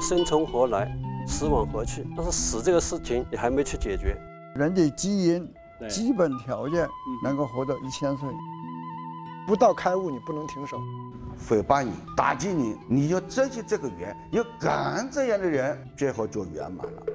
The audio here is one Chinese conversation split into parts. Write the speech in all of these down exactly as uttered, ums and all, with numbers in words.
生从何来，死往何去？但是死这个事情你还没去解决。 人的基因基本条件能够活到一千岁， 不到开悟你不能停手。 诽谤你、打击你，你要珍惜这个缘，有感恩这样的人，最后就圆满了。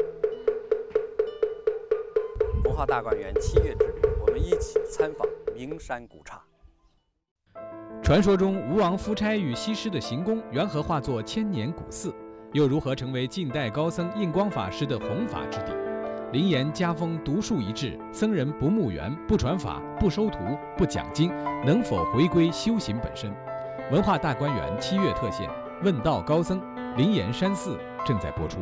文化大观园七月之旅，我们一起参访名山古刹。 传说中吴王夫差与西施的行宫缘何化作千年古寺，又如何成为近代高僧印光法师的弘法之地？灵岩家风独树一帜，僧人不募园、不传法、不收徒、不讲经，能否回归修行本身？文化大观园七月特献，问道高僧，灵岩山寺正在播出。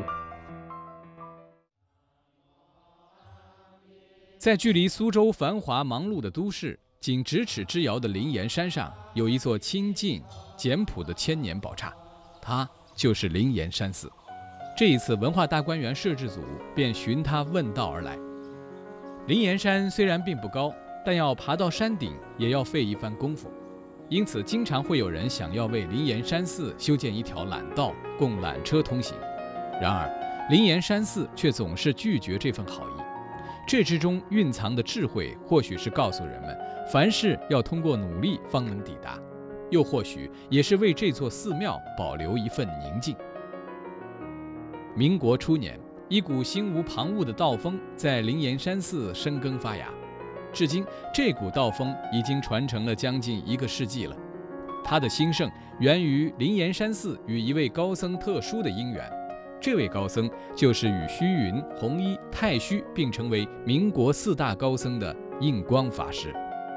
在距离苏州繁华忙碌的都市仅咫尺之遥的灵岩山上，有一座清静简朴的千年宝刹，它就是灵岩山寺。这一次，文化大观园摄制组便寻它问道而来。灵岩山虽然并不高，但要爬到山顶也要费一番功夫，因此经常会有人想要为灵岩山寺修建一条缆道，供缆车通行。然而，灵岩山寺却总是拒绝这份好意。这之中蕴藏的智慧，或许是告诉人们，凡事要通过努力方能抵达，又或许也是为这座寺庙保留一份宁静。民国初年，一股心无旁骛的道风在灵岩山寺生根发芽，至今这股道风已经传承了将近一个世纪了。它的兴盛源于灵岩山寺与一位高僧特殊的因缘。这位高僧就是与虚云、弘一、太虚并成为民国四大高僧的印光法师。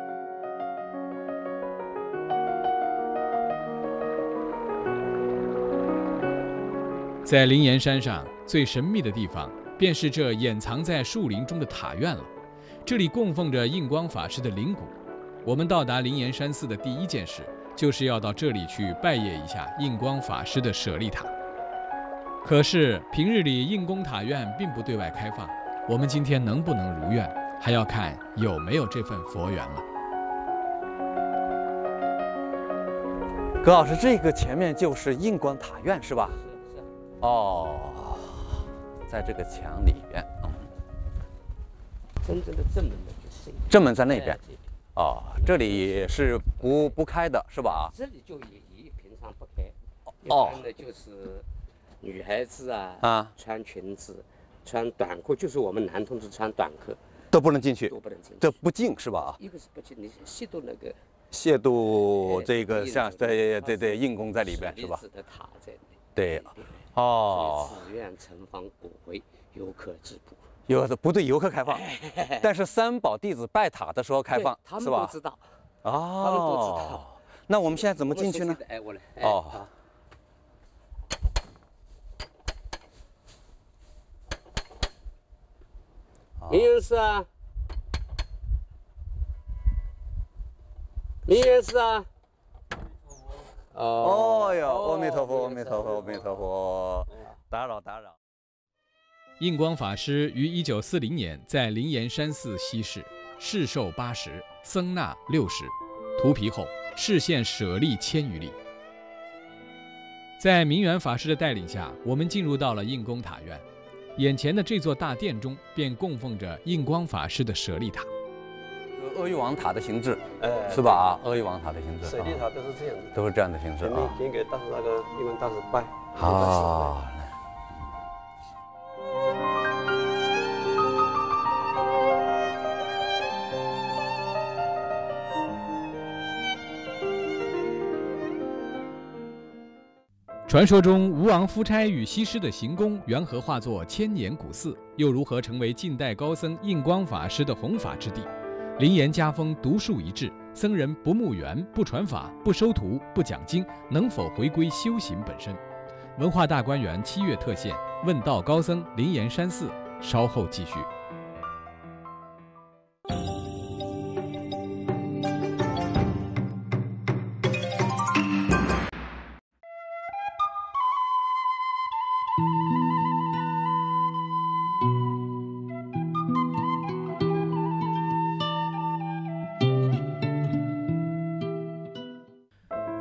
在灵岩山上最神秘的地方，便是这掩藏在树林中的塔院了。这里供奉着印光法师的灵骨。我们到达灵岩山寺的第一件事，就是要到这里去拜谒一下印光法师的舍利塔。可是平日里印光塔院并不对外开放，我们今天能不能如愿，还要看有没有这份佛缘了。 葛老师，这个前面就是印光塔院是吧？ 是是。 哦，在这个墙里边，嗯， 真正的正门的就是这个。 正门在那边。哦，这里是不不开的是吧？ 这里就也也平常不开，一哦般的就是女孩子啊， 啊， 穿裙子、穿短裤，就是我们男同志穿短裤都不能进去， 都不能进去， 这不敬是吧？ 一个是不敬，你亵渎那个亵渎这个像哎对对对印供在里边是吧？ 舍利子的塔在那里。 对，哦， 寺院城防骨灰，游客止步。 有的不对游客开放，但是三宝弟子拜塔的时候开放， 他们是吧？ 都知道。 哦， 他们都知道。 那我们现在怎么进去呢？ 哎，我来。 哦。 灵岩寺啊，灵岩寺啊。 哦哟，阿弥陀佛，阿弥陀佛，阿弥陀佛，打扰打扰。 印光法师于一九四零年在灵岩山寺西逝，世寿八十，僧纳六十，荼毗后示现舍利千余粒。在明远法师的带领下，我们进入到了印光塔院。眼前的这座大殿中，便供奉着印光法师的舍利塔。 阿育王塔的形制， 哎， 是吧？啊，阿育王塔的形制， 舍利塔都是这样的， 都是这样的形式前面啊。 先给大师那个印光大师拜。 啊。 传说中吴王夫差与西施的行宫缘何化作千年古寺，又如何成为近代高僧印光法师的弘法之地？灵岩家风独树一帜，僧人不募园、不传法、不收徒、不讲经，能否回归修行本身？文化大观园七月特献，问道高僧灵岩山寺，稍后继续。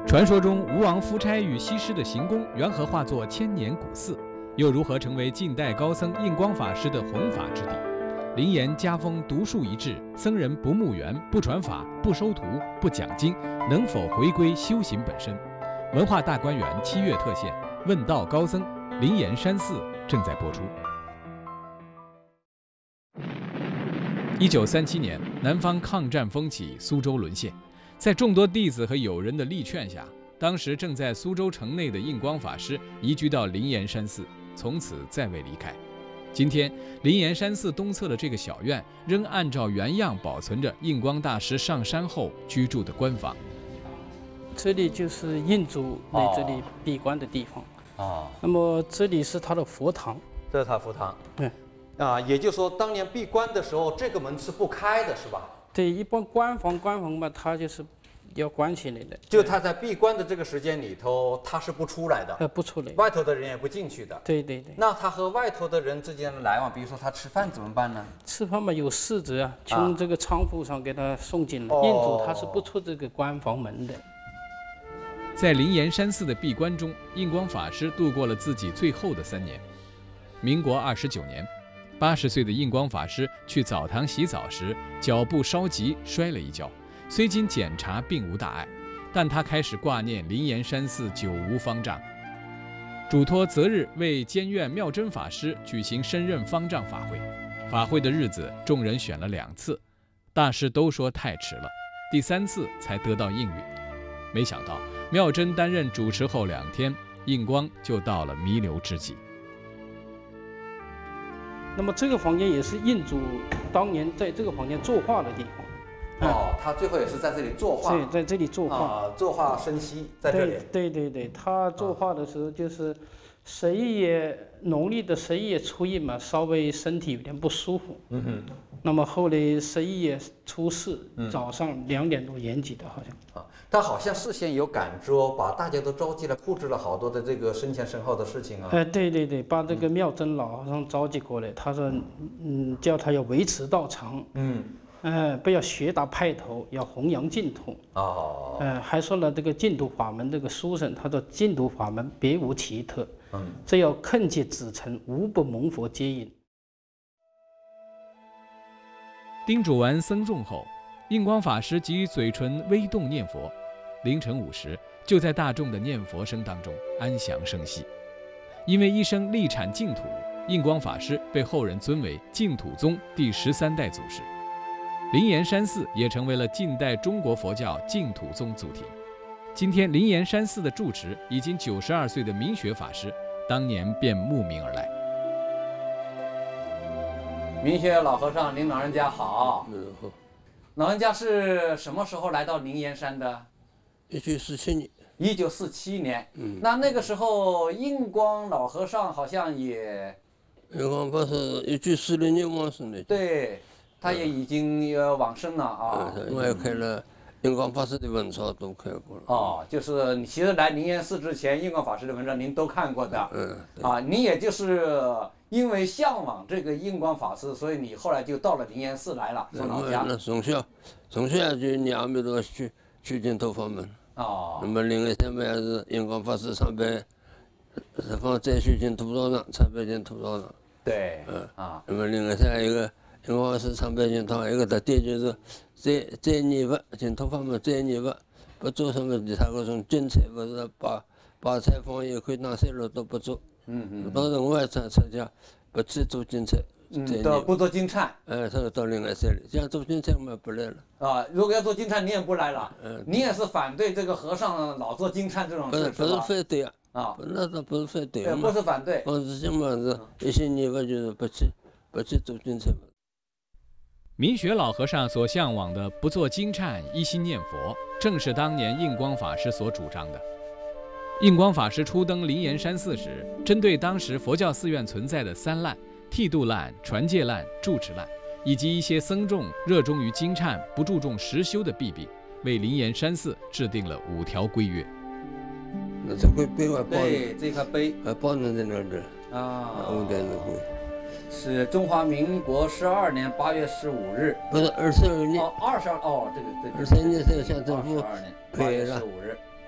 传说中吴王夫差与西施的行宫缘何化作千年古寺，又如何成为近代高僧印光法师的弘法之地？灵岩家风独树一帜，僧人不募园、不传法、不收徒、不讲经，能否回归修行本身？文化大观园七月特献《问道高僧》，灵岩山寺正在播出。一九三七年，南方抗战风起，苏州沦陷。在众多弟子和友人的力劝下，当时正在苏州城内的印光法师移居到灵岩山寺，从此再未离开。今天，灵岩山寺东侧的这个小院仍按照原样保存着印光大师上山后居住的官房。 这里就是印主来这里闭关的地方。 哦。 那么这里是他的佛堂。 这是他佛堂。 对。 啊，也就是说，当年闭关的时候，这个门是不开的，是吧？ 对，一般关房关房嘛，它就是要关起来的。 就他在闭关的这个时间里头，他是不出来的。 呃，不出来。 外头的人也不进去的。 对对对。 那他和外头的人之间的来往，比如说他吃饭怎么办呢？ 吃饭嘛，有侍者啊，从这个仓库上给他送进来。 哦、 印主他是不出这个关房门的。 在灵岩山寺的闭关中，印光法师度过了自己最后的三年。民国二十九年。八十岁的印光法师去澡堂洗澡时，脚步稍急，摔了一跤。虽经检查并无大碍，但他开始挂念灵岩山寺久无方丈，嘱托择日为监院妙真法师举行身任方丈法会。法会的日子，众人选了两次，大师都说太迟了，第三次才得到应允。没想到妙真担任主持后两天，印光就到了弥留之际。 那么这个房间也是印主当年在这个房间作画的地方。哦，他最后也是在这里作画。 对，在这里作画。 啊，作画生息在这里。 对对对，他作画的时候就是十一月农历的十一月初一嘛，稍微身体有点不舒服。 嗯哼。 那么后来十一月初四、嗯、早上两点多延吉的，好像。 啊，他好像事先有感知哦，把大家都召集来，布置了好多的这个生前身后的事情啊。 哎，对对对，把这个妙真老和尚召集过来，他说，嗯，叫他要维持道场， 嗯， 呃，不要学打派头，要弘扬净土。 哦。 呃，还说了这个净土法门这个书生，他说净土法门别无奇特， 嗯， 只要恳切至诚，无不蒙佛接引。 叮嘱完僧众后，印光法师即嘴唇微动念佛，凌晨五时，就在大众的念佛声当中安详生息。因为一生力产净土，印光法师被后人尊为净土宗第十三代祖师。灵岩山寺也成为了近代中国佛教净土宗祖庭。今天灵岩山寺的住持已经九十二岁的明学法师，当年便慕名而来。 明学老和尚，您老人家好。嗯，好。老人家是什么时候来到灵岩山的？ 一九四七年。 一九四七年。 嗯。 那那个时候，印光老和尚好像也。 印光法师一九四六年往生的。 对，他也已经呃往生了啊。 嗯，我也开了印光法师的文章都开过了。 哦，就是你其实来灵岩寺之前，印光法师的文章您都看过的。 嗯。 啊，你也就是。因为向往这个印光法师，所以你后来就到了灵岩寺来了，从老家。 那从小，从小就念阿弥陀去去净土法门。 哦。 那么灵岩山还是印光法师上边，十方再修净土道场，参拜净土道场。 对。 嗯。 啊。 那么灵岩山一个印光法师参拜净土，一个特点就是在在念佛净土法门在念佛，不做什么其他各种精彩，或者把把菜放一块当三路都不做。 嗯嗯， 到人外参参加，不去做金菜， 嗯，到不做金忏， 哎，他到灵岩山里，这样做金菜我们不来了。 啊，如果要做金忏，你也不来了。嗯，你也是反对这个和尚老做金忏这种事， 不是不是反对啊， 啊， 那倒不是反对， 对，不是反对， 我是想嘛是一些念佛就是不去不去做金菜。 明学老和尚所向往的不做金忏，一心念佛，正是当年印光法师所主张的。印光法师初登灵岩山寺时，针对当时佛教寺院存在的三滥、剃度滥、传戒滥、住持滥，以及一些僧众热衷于经忏、不注重实修的弊病，为灵岩山寺制定了五条规约。 那这块碑我包， 对，这块碑还包在那儿啊， 五代那块。 是中华民国十二年八月十五日， 不是二十二年。 哦，二十二哦，这个对。 二十二年是乡政府二十二年八月十五日。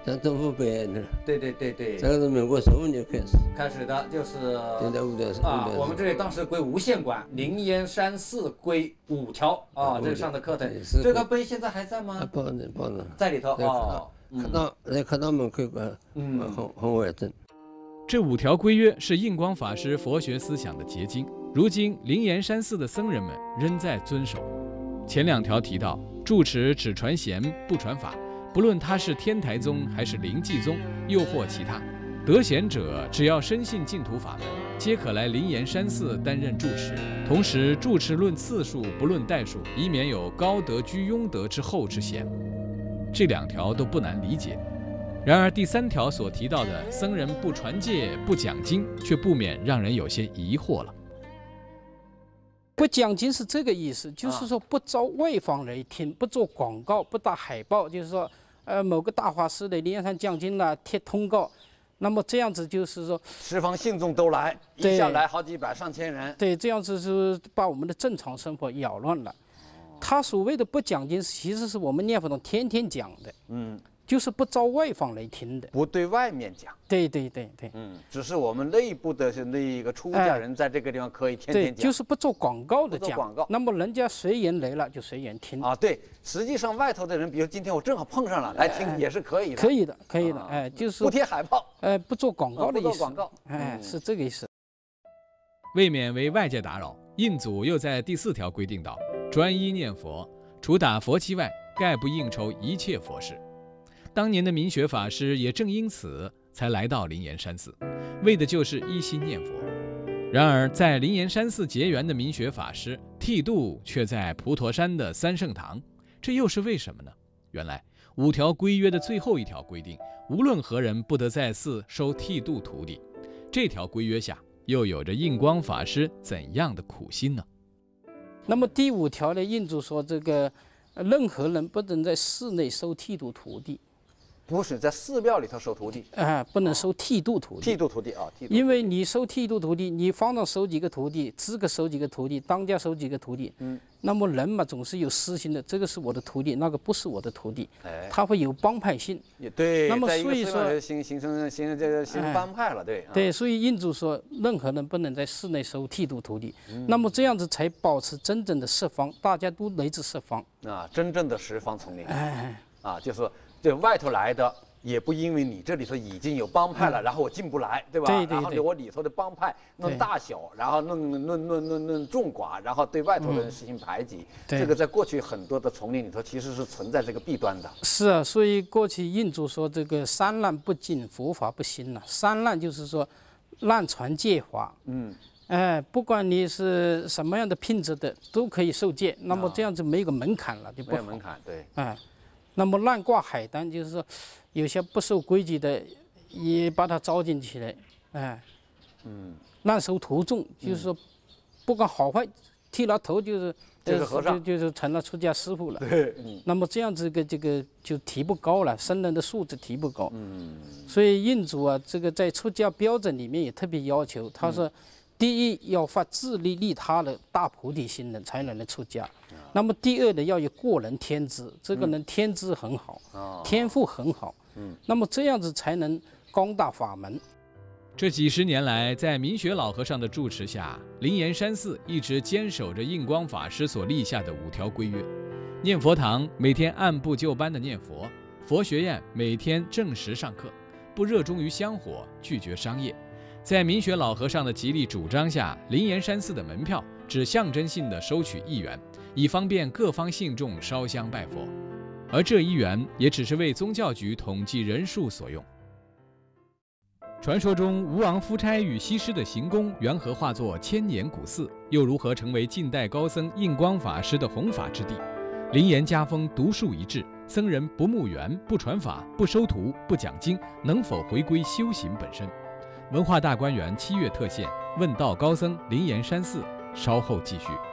向政府备案的。 对对对对， 这个是民国十五年开始开始的，就是现在五条啊，我们这里当时归无县管，灵岩山寺归五条啊，这个上的课程，这个碑现在还在吗？ 放着放着， 在里头哦。 课堂在课堂门可以观，嗯，很很完整。 这五条规约是印光法师佛学思想的结晶，如今灵岩山寺的僧人们仍在遵守。前两条提到，住持只传贤不传法，不论他是天台宗还是灵济宗，又或其他，得贤者只要深信净土法门，皆可来灵岩山寺担任住持。同时，住持论次数不论代数，以免有高德居庸德之后之嫌。这两条都不难理解。然而第三条所提到的僧人不传戒不讲经，却不免让人有些疑惑了。 不讲经是这个意思，就是说不招外方来听，不做广告，不打海报，就是说，呃，某个大法师来灵岩山讲经了，贴通告，那么这样子就是说， 十方信众都来，一下来好几百上千人， 对，这样子是把我们的正常生活扰乱了。他所谓的不讲经，其实是我们念佛堂天天讲的，嗯，就是不招外方来听的， 不对外面讲。 对对对对， 嗯，只是我们内部的那一个出家人在这个地方可以天天讲， 对，就是不做广告的讲。 不做广告， 那么人家随缘来了就随缘听啊。对，实际上外头的人，比如今天我正好碰上了来听，也是可以的。 可以的，可以的，哎，就是不贴海报， 哎，不做广告的意思。 不做广告， 哎，是这个意思。 为免为外界打扰，印祖又在第四条规定道：专一念佛。除打佛七外，概不应酬一切佛事。当年的明学法师也正因此才来到灵岩山寺，为的就是一心念佛。然而，在灵岩山寺结缘的明学法师剃度却在普陀山的三圣堂，这又是为什么呢？原来五条规约的最后一条规定，无论何人不得在寺收剃度徒弟。这条规约下，又有着印光法师怎样的苦心呢？ 那么第五条呢，印祖说这个任何人不能在寺内收剃度徒弟， 不是在寺庙里头收徒弟， 啊、呃，不能收剃度徒弟。 剃度徒弟啊，剃度。 因为你收剃度徒弟，你方丈收几个徒弟，资格收几个徒弟，当家收几个徒弟，嗯，那么人嘛总是有私心的，这个是我的徒弟，那个不是我的徒弟，哎，他会有帮派性。 也对。 那么所以说形形成形这个形成帮派了，对。 对，所以印祖说，任何人不能在寺内收剃度徒弟，嗯，那么这样子才保持真正的十方，大家都来自十方啊，真正的十方丛林。 哎， 啊，就是说这外头来的。也不因为你这里头已经有帮派了，嗯、然后我进不来，对吧？ 对对对， 然后我里头的帮派论大小，然后论论论论论众寡，然后对外头的人实行排挤。嗯、这个在过去很多的丛林里头其实是存在这个弊端的。 是啊，所以过去印祖说这个三滥不进，佛法不兴了。三滥就是说滥传戒法。嗯。哎，不管你是什么样的品质的，都可以受戒。那么这样子没有个门槛了，就不好。 没有门槛，对。 哎，那么滥挂海单就是说。有些不守规矩的，也把他招进去了，哎，嗯，滥收徒众，就是说，不管好坏，剃了头就是就是和尚， 就就是成了出家师傅了。 对，嗯。 那么这样子个这个就提不高了，僧人的素质提不高。嗯。所以印祖啊，这个在出家标准里面也特别要求，他说，第一要发自利利他的大菩提心的才能来出家。那么第二呢，要有过人天资，这个人天资很好，嗯、天赋很好，嗯，那么这样子才能光大法门。 这几十年来，在明学老和尚的住持下，灵岩山寺一直坚守着印光法师所立下的五条规约：念佛堂每天按部就班的念佛，佛学院每天正时上课，不热衷于香火，拒绝商业。在明学老和尚的极力主张下，灵岩山寺的门票只象征性的收取一元，以方便各方信众烧香拜佛，而这一元也只是为宗教局统计人数所用。传说中吴王夫差与西施的行宫缘何化作千年古寺，又如何成为近代高僧印光法师的弘法之地？灵岩家风独树一帜，僧人不募缘、不传法、不收徒、不讲经，能否回归修行本身？文化大观园七月特献问道高僧灵岩山寺，稍后继续。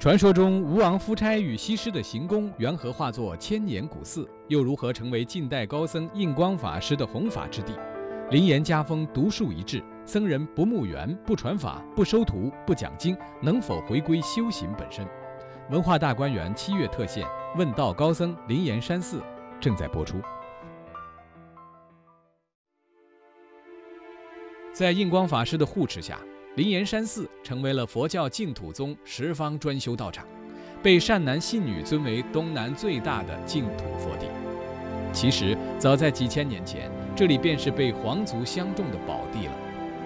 传说中吴王夫差与西施的行宫缘何化作千年古寺，又如何成为近代高僧印光法师的弘法之地？灵岩家风独树一帜，僧人不募缘、不传法、不收徒、不讲经，能否回归修行本身？文化大观园七月特献《问道高僧灵岩山寺》正在播出。在印光法师的护持下，灵岩山寺成为了佛教净土宗十方专修道场，被善男信女尊为东南最大的净土佛地。其实，早在几千年前，这里便是被皇族相中的宝地了。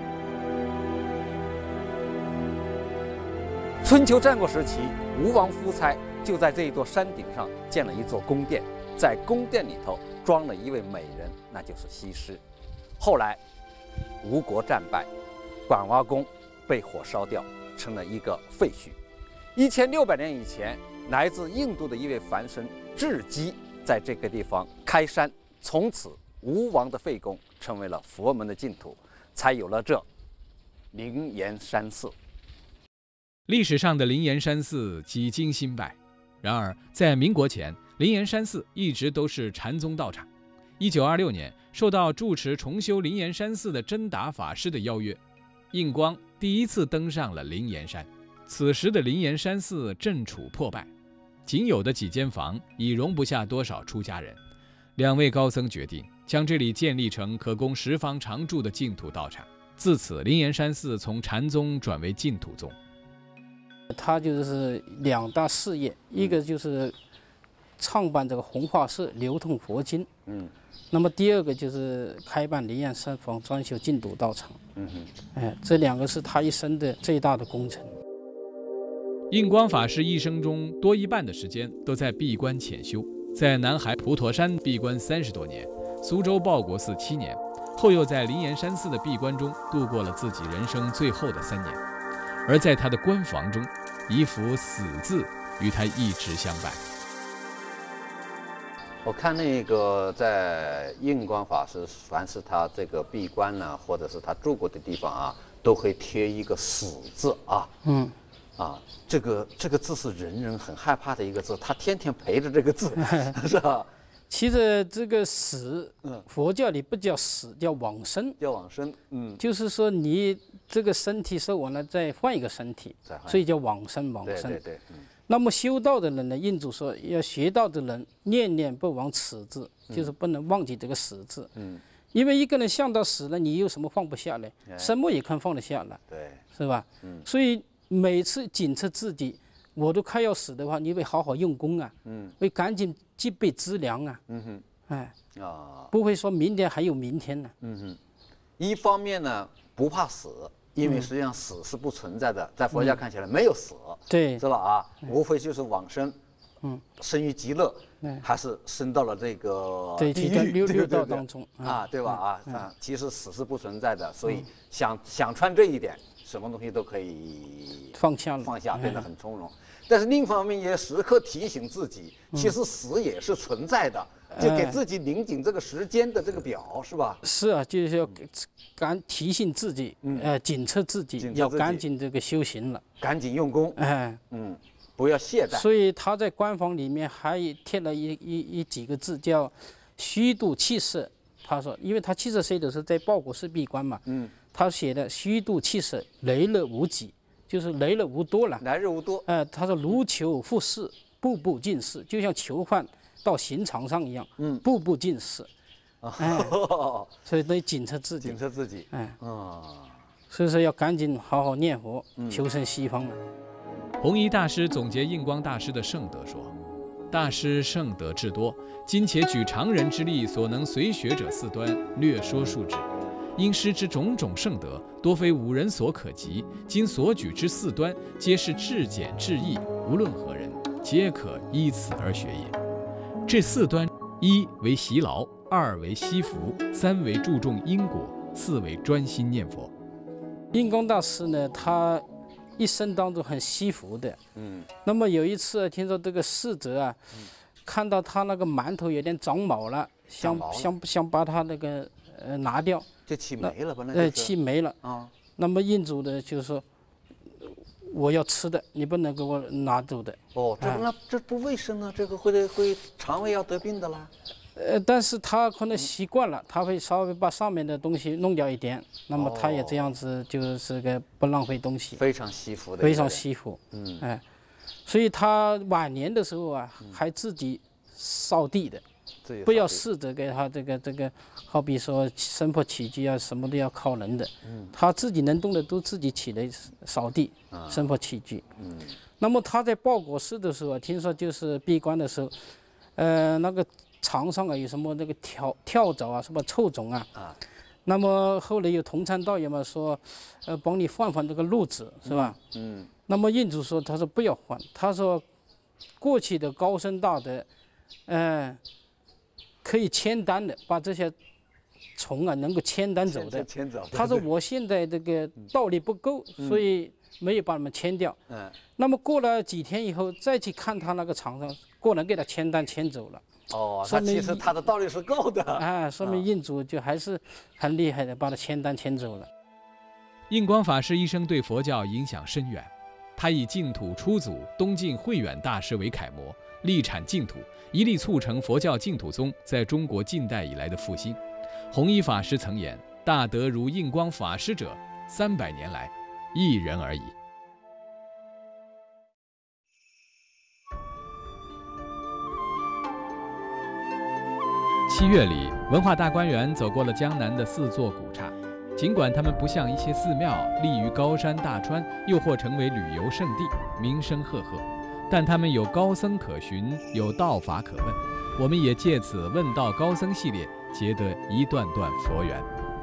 春秋战国时期，吴王夫差就在这一座山顶上建了一座宫殿，在宫殿里头装了一位美人，那就是西施。后来，吴国战败，管娃宫被火烧掉，成了一个废墟。一千六百年以前，来自印度的一位梵僧智基在这个地方开山，从此吴王的废宫成为了佛门的净土，才有了这灵岩山寺。 历史上的灵岩山寺几经兴败，然而在民国前，灵岩山寺一直都是禅宗道场。一九二六年，受到住持重修灵岩山寺的真达法师的邀约，印光第一次登上了灵岩山。此时的灵岩山寺正处破败，仅有的几间房已容不下多少出家人。两位高僧决定将这里建立成可供十方常住的净土道场。自此，灵岩山寺从禅宗转为净土宗。 他就是两大事业，一个就是创办这个弘化寺，流通佛经。嗯。那么第二个就是开办灵岩山房专修净土道场。嗯哼。哎，这两个是他一生的最大的工程。 印光法师一生中多一半的时间都在闭关潜修，在南海普陀山闭关三十多年，苏州报国寺七年，后又在灵岩山寺的闭关中度过了自己人生最后的三年。而在他的关房中，一幅死字与他一直相伴。 我看那个在印光法师，凡是他这个闭关呢，或者是他住过的地方啊，都会贴一个死字啊。嗯。啊，这个这个字是人人很害怕的一个字，他天天陪着这个字，是吧？ 其实这个死，佛教里不叫死，叫往生。 叫往生，嗯， 就是说你这个身体受完了，再换一个身体，所以叫往生，往生。 对对对。嗯、 那么修道的人呢，印祖说要学道的人念念不忘此字，嗯、就是不能忘记这个死字。嗯。因为一个人想到死了，你有什么放不下来？哎、什么也看放得下来。 对。是吧？嗯。所以每次检测自己，我都快要死的话，你会好好用功啊。嗯。会赶紧积备资粮啊。嗯哼。哎。啊。不会说明天还有明天呢。 嗯哼。一方面呢，不怕死。因为实际上死是不存在的，嗯、在佛教看起来没有死， 对， 是吧？啊，无非就是往生，嗯，生于极乐，嗯、还是升到了这个对地狱六六道当中啊，对吧？啊，嗯、啊，其实死是不存在的，所以想想穿这一点，什么东西都可以放下了， 放下，变得很从容。但是另一方面也时刻提醒自己，其实死也是存在的。就给自己拧紧这个时间的这个表，是吧？ 是啊，就是要赶提醒自己，呃，检测自己，要赶紧这个修行了， 赶紧用功，哎，嗯，不要懈怠。 所以他在官方里面还贴了一一一几个字，叫“虚度七十”。他说，因为他七十岁的时候在报国寺闭关嘛，嗯，他写的“虚度七十，来日无几”，就是来日无多了， 来日无多。 呃，他说如求复试，步步进士，就像囚犯到刑场上一样，嗯，步步进士，哎，所以得检测自己， 检测自己，哎，啊， 所以说要赶紧好好念佛，嗯、求生西方了。 弘一大师总结印光大师的圣德说：“大师圣德至多，今且举常人之力所能随学者四端，略说数之。因师之种种圣德，多非五人所可及。今所举之四端，皆是至简至易，无论何人，皆可依此而学也。”这四端，一为习劳，二为惜福，三为注重因果，四为专心念佛。 印光大师呢，他一生当中很惜福的。嗯。那么有一次，听说这个侍者啊，嗯、看到他那个馒头有点长毛了，想想想把他那个呃拿掉。 就气没了，本来。 呃，气没了。啊。那么印主的就是说， 我要吃的，你不能给我拿走的。 哦，这那这不卫生啊，这个会会肠胃要得病的啦。 呃，但是他可能习惯了，他会稍微把上面的东西弄掉一点，那么他也这样子就是个不浪费东西， 非常惜福的， 非常惜福。 嗯， 哎，所以他晚年的时候啊，还自己扫地的。不要试着给他这个这个，好比说生活起居啊，什么都要靠人的。嗯，他自己能动的都自己起来扫地，啊、生活起居。嗯，那么他在报国事的时候，听说就是闭关的时候，呃，那个床上啊有什么那个跳跳蚤啊，什么臭虫啊。啊。那么后来有同参道友嘛说，呃，帮你换换这个褥子是吧？嗯。嗯那么印主说，他说不要换，他说，过去的高僧大德，嗯、呃。可以签单的，把这些虫啊能够签单走的。 签走。 他说我现在这个道力不够，嗯、所以没有把他们签掉。嗯。那么过了几天以后，再去看他那个床上，果然给他签单签走了。 哦，他其实他的道力是够的。 啊，说明印主就还是很厉害的，把他签单签走了。 印光法师一生对佛教影响深远，他以净土初祖东晋慧远大师为楷模，力阐净土。一力促成佛教净土宗在中国近代以来的复兴。弘一法师曾言：“大德如印光法师者，三百年来一人而已。”七月里，文化大观园走过了江南的四座古刹，尽管它们不像一些寺庙立于高山大川，又或成为旅游胜地，名声赫赫。但他们有高僧可寻，有道法可问。我们也借此问道高僧系列，结得一段段佛缘。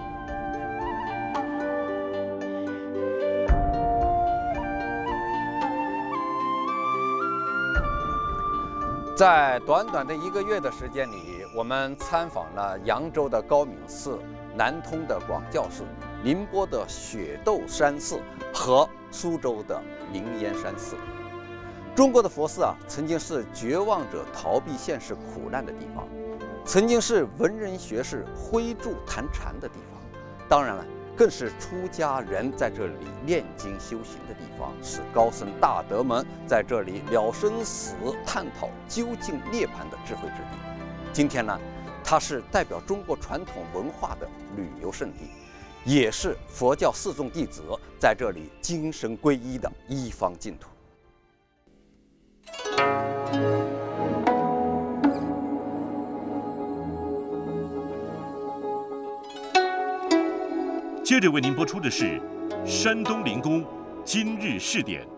在短短的一个月的时间里，我们参访了扬州的高明寺、南通的广教寺、宁波的雪窦山寺和苏州的灵岩山寺。中国的佛寺啊，曾经是绝望者逃避现实苦难的地方，曾经是文人学士挥箸谈禅的地方，当然了，更是出家人在这里炼精修行的地方，是高僧大德们在这里了生死、探讨究竟涅槃的智慧之地。今天呢，它是代表中国传统文化的旅游胜地，也是佛教四众弟子在这里精神皈依的一方净土。 接着为您播出的是山东灵宫今日试点。